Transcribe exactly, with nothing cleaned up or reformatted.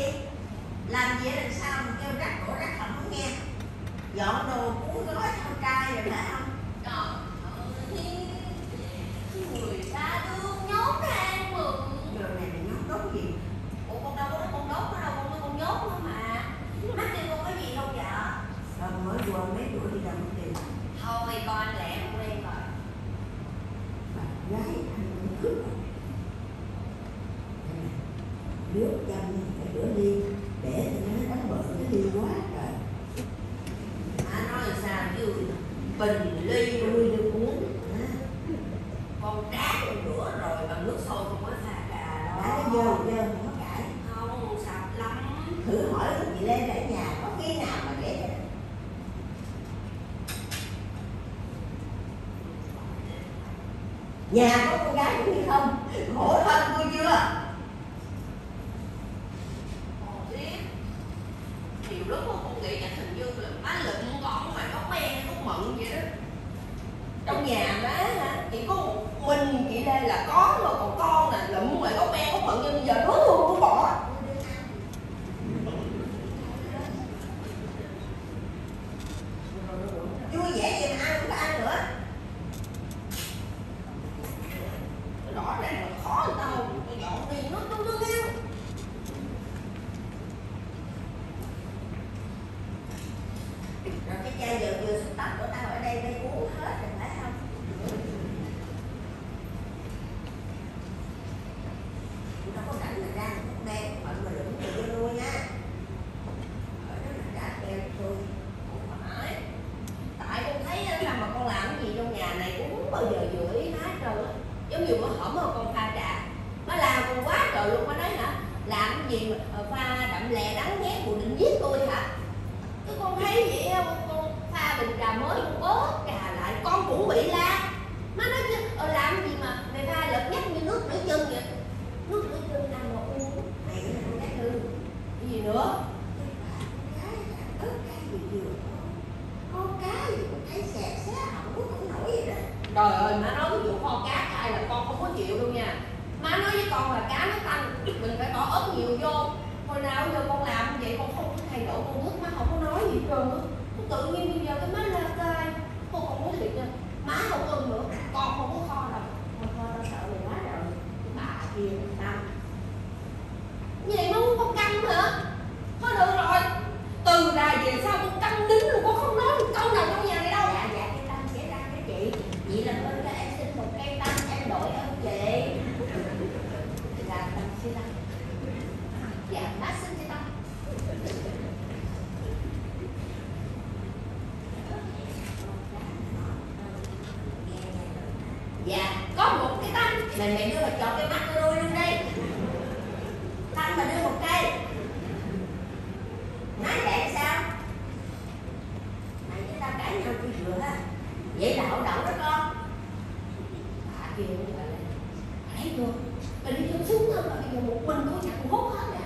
gì? Làm gì làm sao mà kêu rác đổ rác không có nghe. Dọn đồ cuốn gói theo trai rồi phải không? Trời ơi, người ta đương nhốt ăn mừng. Giờ này mày nhốt đốt gì? Ủa con đâu có nói con đốt, nó đâu con nói con nhốt nữa mà. Mắt kêu con có gì đâu vợ. Rồi mới vừa mấy bữa đi làm tiền. Thôi con anh lẹ con quen rồi. Bà gái anh cũng cướp rồi. Nước chăm phải rửa đi, để thì nó đánh bợn nó đi quá trời. Má nói là sao chứ bình ly Tôi được uống. con tráng con rửa rồi bằng nước sôi con mới pha trà đó. Đã cái dơ dơ không có cãi. Không sạch lắm. Thử hỏi chị Lê ở nhà có khi nào mà để cho nhà có con gái cũng như không? Khổ thân tôi chưa? Còn biết nhiều lúc con nghĩ chắc hình như là má lụm con mà có quen hay có mận vậy đó. Trong nhà má hả, chỉ có một mình chị Lê là có thôi, còn con là lụm lại có quen có mận nhưng bây giờ đứa luôn nó bỏ. Vui vẻ gì mà ai cũng có ăn nữa. Rõ ràng là khó người ta không, tôi dọn đi nó nó nó kêu. Rồi cái chai giờ vừa súc tóc của tao ở đây đây uống hết rồi phải không? Tôi đâu có rảnh mà ra một phút đen bận mà lụm người vô nuôi nha. Ở đó là trả keo cho tôi. Không phải. Tại con thấy á, là mà con làm cái gì trong nhà này cũng không bao giờ vừa ý má hết trơn á. Giống như bữa hổm mà con pha trà, má làm con quá trời luôn, má nói hả làm cái gì mà pha đậm lè đắng ghét bộ định giết tôi hả? Cái con thấy vậy không, con pha bình trà mới con bớt trà lại con cũng bị la. Má nói chứ ờ, làm cái gì mà mày pha lật nhắc như nước rửa chân vậy? Nước rửa chân nào mà uống? Mày là con gái hư. Cái gì nữa? Con gái là ớt cái gì vừa con cá gì cũng thấy xẹt xé không có cũng nổi vậy đó. Trời ơi, má nói cái vụ kho cá cay là con không có chịu đâu nha. Má nói với con là cá nó tanh, mình phải bỏ ớt nhiều vô. Hồi nào giờ con làm vậy con không có thay đổi công thức, má không có nói gì hết trơn á. Tự nhiên bây giờ cái má la cay, con không có thiệt nha. Má không ưng nữa, con không có kho đâu. Con kho đâu sợ mày quá rồi. Cái bà kia tâm. Vậy má muốn con căng hả? Thôi được rồi. Từ nay về sau con căng đính luôn, con không nói một câu nào trong nhà này đâu. Dạ dạ cái tâm sẽ ra cái chị. Chị làm ơn cho em xin một cây tâm em đổi ơn chị. Dạ tâm sẽ tâm. Dạ má xin cho tâm. Dạ có một cái tâm. Mày mày đưa mà chọn cái mắt tôi luôn đây. Tâm mà đưa một cây. Nói vậy sao? Mày với tao cãi nhau chưa vừa ha. Vậy là hậu đậu đó con. Bà kia như vậy này. Thấy chưa? Bà đi chân xuống thôi mà bây giờ một mình cô chẳng hốt hết rồi.